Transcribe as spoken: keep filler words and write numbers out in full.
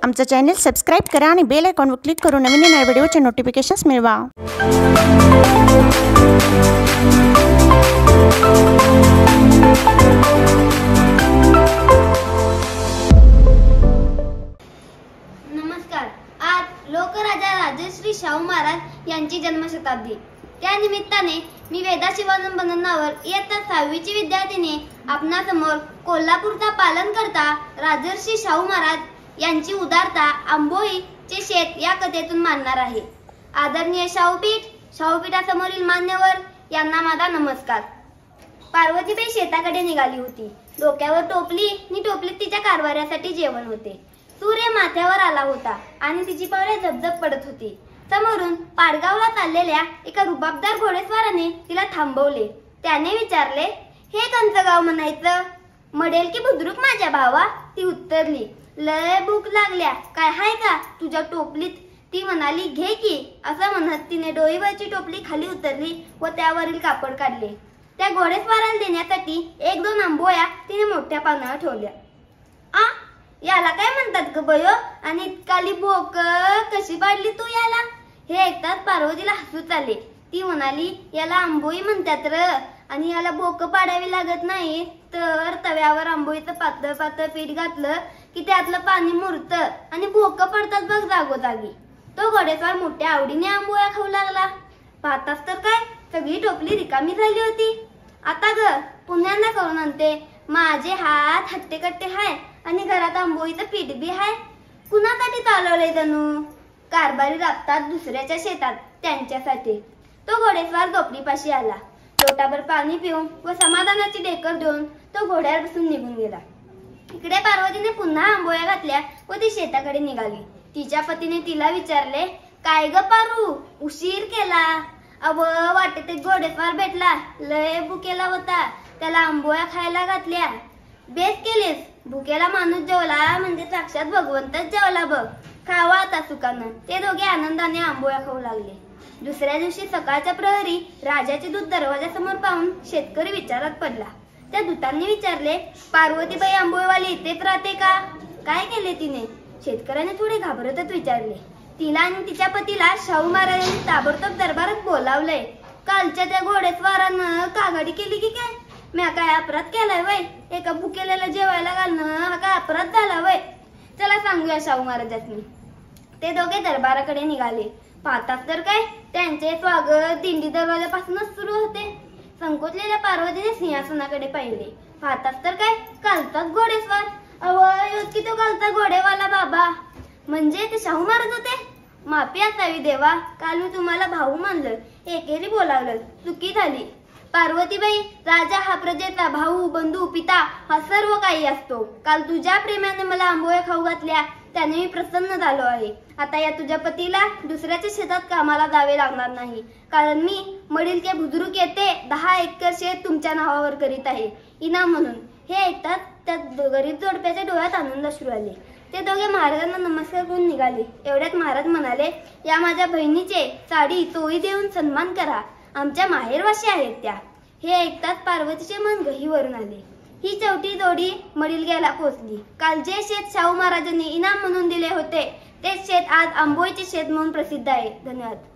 आमचं channel subscribe करा आणि बेल आयकॉनवर क्लिक करून नवीन नवीन व्हिडिओचे नोटिफिकेशन्स मिळवा। नमस्कार। आज लोकराजा राजश्री शाहू महाराज यांची जन्मशताब्दी, त्या निमित्ताने मी वेदा शिवानंद बननावर इयत्ता सहावीची विद्यार्थिनी आपणासमोर कोल्हापूरचा पालनकर्ता राजर्षी शाहू महाराज यांची उदारता आंबोईचे शेत या कथेतून मांडणार आहे। आदरणीय शाहूपीठ, शाहूपीठासमोरील मान्यवर यांना माझा नमस्कार। पार्वतीबाई शेताकडे निघाली होती। डोक्यावर टोपली आणि टोपलीत तिच्या कारभारासाठी जेवण होते। सूर्य माथ्यावर आला होता आणि तिची पावले झपझप पडत होती। समोरून पाडगावला चाललेल्या एका रुबाबदार घोडेस्वाराने तिला थांबवले। त्याने विचारले, हे कोणतं गाव म्हणायचं? मडेल की बुद्रुक माझ्या भावा? ती उत्तरली, लय भूक लागल्या, काय हाय का तुझ्या टोपलीत? ती म्हणाली, घे की। असं म्हणत तिने डोईवरची टोपली खाली उतरली व त्यावरील कापड काढले। त्या घोडेस्वाराला देण्यासाठी एक दोन आंबोया तिने मोठ्या पानावर ठेवल्या। आ याला काय म्हणतात ग बयो? आणि इतकाली भोक कशी पाडली तू याला? हे ऐकताच पार्वतीला हसूच आले। ती म्हणाली, याला आंबोई म्हणतात र, आणि याला भोक पाडावी लागत नाही तर तव्यावर आंबोईचं पातळ पातळ पीठ घातलं की त्यातलं पाणी मुरतं आणि भोक पडतात बघ जागोजागी। तो घोडेस्वार मोठ्या आवडीने आंबोया खाऊ लागला। पाहताच तर काय, सगळी टोपली रिकामी झाली होती। आता ग पुण्यांदा करून आणते, माझे हात हट्टे कट्टे हाय आणि घरात आंबोईचं पीठ बी हाय। कुणासाठी चालवलंय जणू? कारभारी राबतात दुसऱ्याच्या शेतात त्यांच्यासाठी। तो घोडेस्वार झोपडीपाशी आला। लोटाभर पाणी पिऊन व समाधानाची ढेकर देऊन तो घोड्यावर बसून निघून गेला। इकडे पार्वतीने पुन्हा आंबोया घातल्या व ती शेताकडे निघाली। तिच्या पतीने तिला विचारले, काय ग पारू, उशीर केला? अव वाटेत एक घोडेस्वार भेटला, लय भुकेला होता, त्याला आंबोया खायला घातल्या। बेस केलीस, भुकेला माणूस जेवला म्हणजे साक्षात भगवंतच जेवला बघ, खावा आता सुखानं। ते दोघे आनंदाने आंबोया खाऊ लागले। दुसऱ्या दिवशी सकाळच्या प्रहरी राजाचे दूत दरवाजासमोर पाहून शेतकरी विचारात पडला। त्या दूतांनी विचारले, पार्वतीबाई आंबोईवाली इथेच राहते का? काय केले तिने? शेतकऱ्याने थोडे घाबरतच विचारले। तिला आणि तिच्या पतीला शाहू महाराजांनी ताबडतोब दरबारात बोलावलंय। कालच्या त्या घोडेस्वारानं कागाडी केली की काय? म्या काय अपराध केलाय वय? एका भुकेलेला जेवायला घालणं हा काय अपराध झाला वय? चला सांगूया शाहू महाराजांनी। ते दोघे दरबाराकडे निघाले। पाहतात तर काय, त्यांचे स्वागत दिंडी दरवाजापासूनच सुरू होते। संकोचलेल्या पार्वतीने सिंहासनाकडे पाहिले। पाहतात तर काय, कालचाच घोडेस्वार। अवय की तो कालचा घोडेवाला बाबा, म्हणजे ते शाहू महाराज होते? माफी असावी देवा, काल मी तुम्हाला भाऊ मानलं, एकेरी बोलावलं, चुकी झाली। पार्वतीबाई, राजा हा प्रजेचा भाऊ, बंधू, पिता हा सर्व काही असतो। काल तुझ्या प्रेमाने मला आंबोया खाऊ घातल्या, त्याने मी प्रसन्न झालो आहे। आता या तुझ्या पतीला दुसऱ्याच्या शेतात कामाला जावे लागणार नाही, कारण मी मडील के बुजुर्ग येते दहा एकर शेत तुमच्या नावावर करीत आहे इनाम म्हणून। हे ऐकतात त्या गरीब जोडप्याच्या डोळ्यात आनंद अश्रू आले। ते दोघे महाराजांना नमस्कार करून निघाले। एवढ्यात महाराज म्हणाले, या माझ्या बहिणीचे साडी चोळी देऊन सन्मान करा, आमच्या माहेरवाशी आहेत त्या। हे ऐकताच पार्वतीचे मन गहिवरून आले। ही चौथी जोडी मडिलग्याला पोहोचली। काल जे शेत शाहू महाराजांनी इनाम म्हणून दिले होते तेच शेत आज आंबोईचे शेत म्हणून प्रसिद्ध आहे। धन्यवाद।